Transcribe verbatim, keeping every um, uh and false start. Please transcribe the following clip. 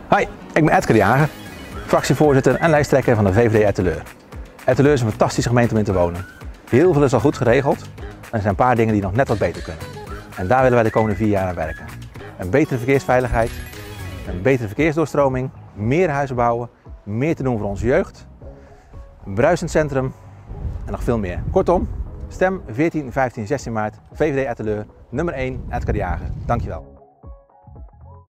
Hi, ik ben Edgar de Jager, fractievoorzitter en lijsttrekker van de V V D Etteleur. Etteleur is een fantastische gemeente om in te wonen. Heel veel is al goed geregeld, maar er zijn een paar dingen die nog net wat beter kunnen. En daar willen wij de komende vier jaar aan werken. Een betere verkeersveiligheid, een betere verkeersdoorstroming, meer huizen bouwen, meer te doen voor onze jeugd, een bruisend centrum en nog veel meer. Kortom, stem veertien, vijftien, zestien maart V V D Etteleur, nummer één Edgar de Jager. Dankjewel.